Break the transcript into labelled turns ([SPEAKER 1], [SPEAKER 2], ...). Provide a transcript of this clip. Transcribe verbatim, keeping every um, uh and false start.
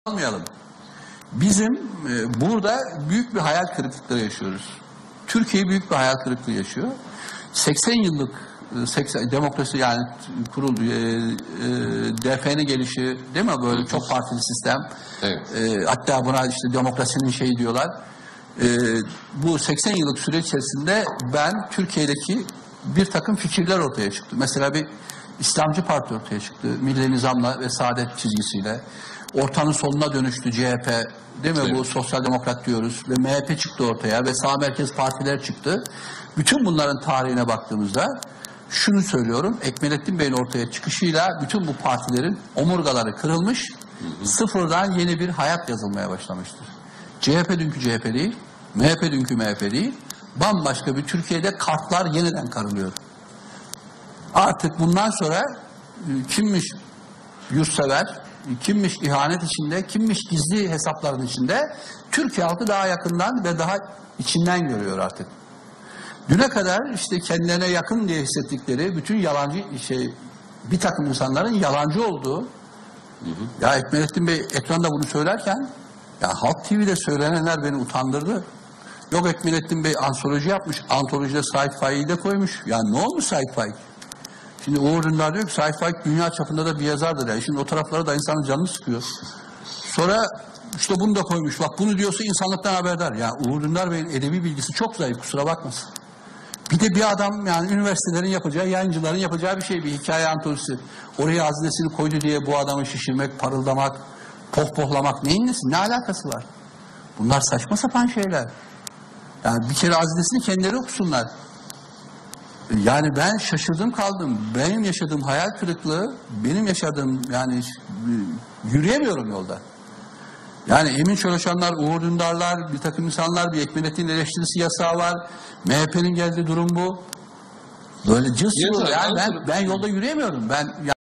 [SPEAKER 1] almayalım. Bizim e, burada büyük bir hayal kırıklıkları yaşıyoruz. Türkiye büyük bir hayal kırıklığı yaşıyor. seksen yıllık seksen, demokrasi yani kuruldu. E, e, D F'nin gelişi değil mi böyle çok partili sistem.
[SPEAKER 2] Evet.
[SPEAKER 1] E, hatta buna işte demokrasinin şeyi diyorlar. E, bu seksen yıllık süreç içerisinde ben Türkiye'deki bir takım fikirler ortaya çıktı. Mesela bir İslamcı Parti ortaya çıktı. Milli Nizam'la ve Saadet çizgisiyle. Ortanın soluna dönüştü C H P. Değil mi? Evet. Bu sosyal demokrat diyoruz. Ve M H P çıktı ortaya ve sağ merkez partiler çıktı. Bütün bunların tarihine baktığımızda şunu söylüyorum. Ekmelettin Bey'in ortaya çıkışıyla bütün bu partilerin omurgaları kırılmış. Hı hı. Sıfırdan yeni bir hayat yazılmaya başlamıştır. C H P dünkü C H P değil. M H P dünkü M H P değil. Bambaşka bir Türkiye'de kartlar yeniden karılıyor. Artık bundan sonra kimmiş yurtsever, kimmiş ihanet içinde, kimmiş gizli hesapların içinde Türkiye halkı daha yakından ve daha içinden görüyor artık. Düne kadar işte kendilerine yakın diye hissettikleri bütün yalancı şey bir takım insanların yalancı olduğu. Hı hı. Ya Ekmelettin Bey ekranda bunu söylerken ya Halk T V'de söylenenler beni utandırdı. Yok Ekmelettin Bey antoloji yapmış. Antolojide Said Faik'i de koymuş. Ya ne olmuş Said Faik? Şimdi Uğur Dündar diyor ki Said Faik dünya çapında da bir yazardır. Yani. Şimdi o tarafları da insanın canını sıkıyor. Sonra işte bunu da koymuş. Bak bunu diyorsa insanlıktan haberdar. Ya Uğur Dündar Bey'in edebi bilgisi çok zayıf. Kusura bakmasın. Bir de bir adam yani üniversitelerin yapacağı, yayıncıların yapacağı bir şey. Bir hikaye antolojisi. Oraya hazinesini koydu diye bu adamı şişirmek, parıldamak, pohpohlamak neyin nesi? Ne alakası var? Bunlar saçma sapan şeyler. Yani bir kere hazinesini kendileri okusunlar. Yani ben şaşırdım kaldım. Benim yaşadığım hayal kırıklığı, benim yaşadığım yani yürüyemiyorum yolda. Yani Emin Çalışanlar, Uğur Dündarlar, bir takım insanlar, bir Ekmelettin eleştirisi yasağı var. M H P'nin geldiği durum bu. Böyle cız yani ben, ben yolda yürüyemiyorum. Ben